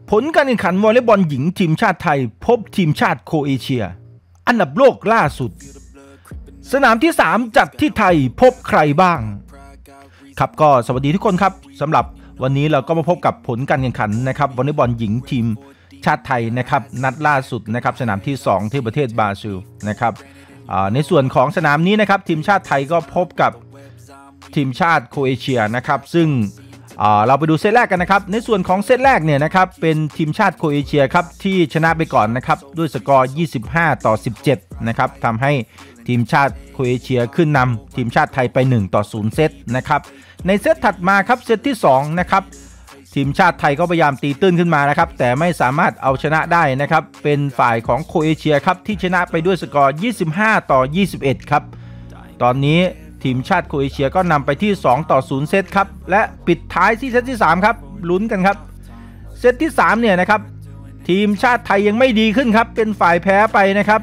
ผลการแข่งขันวอลเลย์บอลหญิงทีมชาติไทยพบทีมชาติโครเอเชียอันดับโลกล่าสุดสนามที่3จัดที่ไทยพบใครบ้างครับก็สวัสดีทุกคนครับสำหรับวันนี้เราก็มาพบกับผลการแข่งขันนะครับวอลเลย์บอลหญิงทีมชาติไทยนะครับนัดล่าสุดนะครับสนามที่2ที่ประเทศบราซิลนะครับในส่วนของสนามนี้นะครับทีมชาติไทยก็พบกับทีมชาติโครเอเชียนะครับซึ่งเราไปดูเซตแรกกันนะครับในส่วนของเซตแรกเนี่ยนะครับเป็นทีมชาติโครเอเชียครับที่ชนะไปก่อนนะครับด้วยสกอร์25-17นะครับทำให้ทีมชาติโครเอเชียขึ้นนำทีมชาติไทยไป1-0เซตนะครับในเซตถัดมาครับเซตที่2นะครับทีมชาติไทยก็พยายามตีตื้นขึ้นมานะครับแต่ไม่สามารถเอาชนะได้นะครับเป็นฝ่ายของโครเอเชียครับที่ชนะไปด้วยสกอร์25-21ครับตอนนี้ทีมชาติโครเอเชียก็นำไปที่2-0เซตครับและปิดท้ายที่เซตที่3ครับลุ้นกันครับเซตที่3เนี่ยนะครับทีมชาติไทยยังไม่ดีขึ้นครับเป็นฝ่ายแพ้ไปนะครับ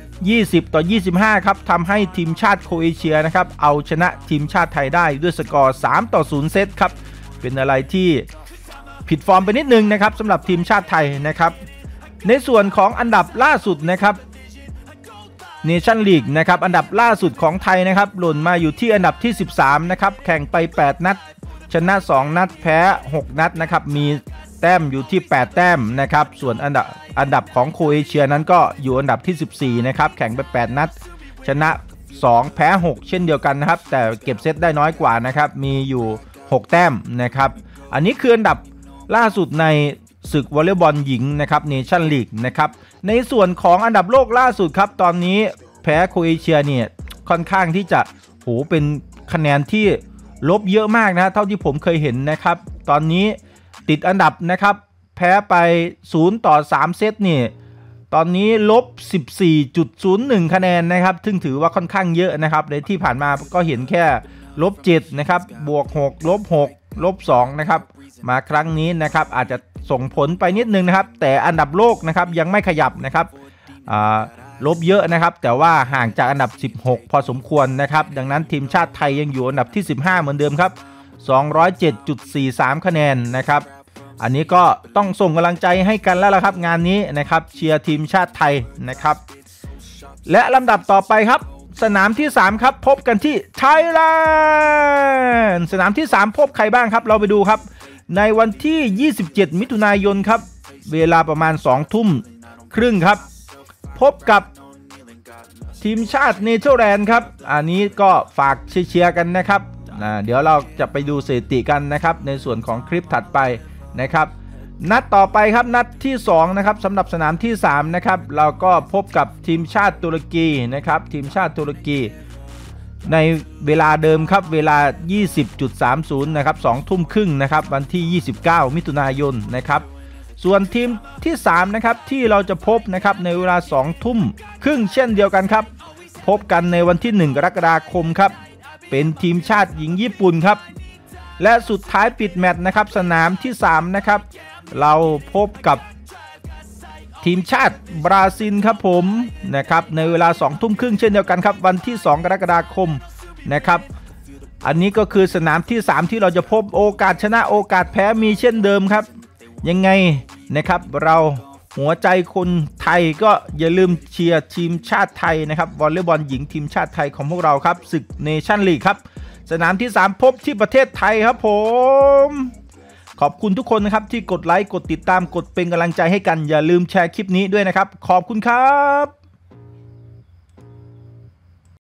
20-25ครับทำให้ทีมชาติโครเอเชียนะครับเอาชนะทีมชาติไทยได้ด้วยสกอร์3-0เซตครับเป็นอะไรที่ผิดฟอร์มไปนิดนึงนะครับสำหรับทีมชาติไทยนะครับในส่วนของอันดับล่าสุดนะครับเนชั่นลีกนะครับอันดับล่าสุดของไทยนะครับหล่นมาอยู่ที่อันดับที่13นะครับแข่งไป8นัดชนะ2นัดแพ้6นัดนะครับมีแต้มอยู่ที่8แต้มนะครับส่วนอันดับของโครเอเชียนั้นก็อยู่อันดับที่14นะครับแข่งไป8นัดชนะ2แพ้6เช่นเดียวกันนะครับแต่เก็บเซตได้น้อยกว่านะครับมีอยู่6แต้มนะครับอันนี้คืออันดับล่าสุดในศึกวอลเลย์บอลหญิงนะครับเนชั่นลีกนะครับในส่วนของอันดับโลกล่าสุดครับตอนนี้แพ้โครเอเชียเนี่ยค่อนข้างที่จะเป็นคะแนนที่ลบเยอะมากนะเท่าที่ผมเคยเห็นนะครับตอนนี้ติดอันดับนะครับแพ้ไป0-3เซตนี่ตอนนี้ลบ 14.01 คะแนนนะครับซึ่งถือว่าค่อนข้างเยอะนะครับในที่ผ่านมาก็เห็นแค่ลบ7นะครับบวก6ลบ6ลบ2นะครับมาครั้งนี้นะครับอาจจะส่งผลไปนิดนึงนะครับแต่อันดับโลกนะครับยังไม่ขยับนะครับลบเยอะนะครับแต่ว่าห่างจากอันดับ16พอสมควรนะครับดังนั้นทีมชาติไทยยังอยู่อันดับที่15เหมือนเดิมครับ207.43 คะแนนนะครับอันนี้ก็ต้องส่งกำลังใจให้กันแล้วล่ะครับงานนี้นะครับเชียร์ทีมชาติไทยนะครับและลำดับต่อไปครับสนามที่3ครับพบกันที่ไทยแลนด์สนามที่3พบใครบ้างครับเราไปดูครับในวันที่27มิถุนายนครับเวลาประมาณ20:30ครับพบกับทีมชาติเนเธอร์แลนด์ครับอันนี้ก็ฝากเชียร์กันนะครับเดี๋ยวเราจะไปดูสถิติกันนะครับในส่วนของคลิปถัดไปนะครับนัดต่อไปครับนัดที่2นะครับสำหรับสนามที่3นะครับเราก็พบกับทีมชาติตุรกีนะครับทีมชาติตุรกีในเวลาเดิมครับเวลา 20.30 นะครับ20:30นะครับวันที่29มิถุนายนนะครับส่วนทีมที่3นะครับที่เราจะพบนะครับในเวลา20:30เช่นเดียวกันครับพบกันในวันที่1กรกฎาคมครับเป็นทีมชาติหญิงญี่ปุ่นครับและสุดท้ายปิดแมตช์นะครับสนามที่3นะครับเราพบกับทีมชาติบราซิลครับผมนะครับในเวลา20:30เช่นเดียวกันครับวันที่2กรกฎาคมนะครับอันนี้ก็คือสนามที่3ที่เราจะพบโอกาสชนะโอกาสแพ้มีเช่นเดิมครับยังไงนะครับเราหัวใจคนไทยก็อย่าลืมเชียร์ทีมชาติไทยนะครับวอลเลย์บอลหญิงทีมชาติไทยของพวกเราครับศึกเนชั่นลีกครับสนามที่3พบที่ประเทศไทยครับผมขอบคุณทุกคนนะครับที่กดไลค์กดติดตามกดเป็นกำลังใจให้กันอย่าลืมแชร์คลิปนี้ด้วยนะครับขอบคุณครับ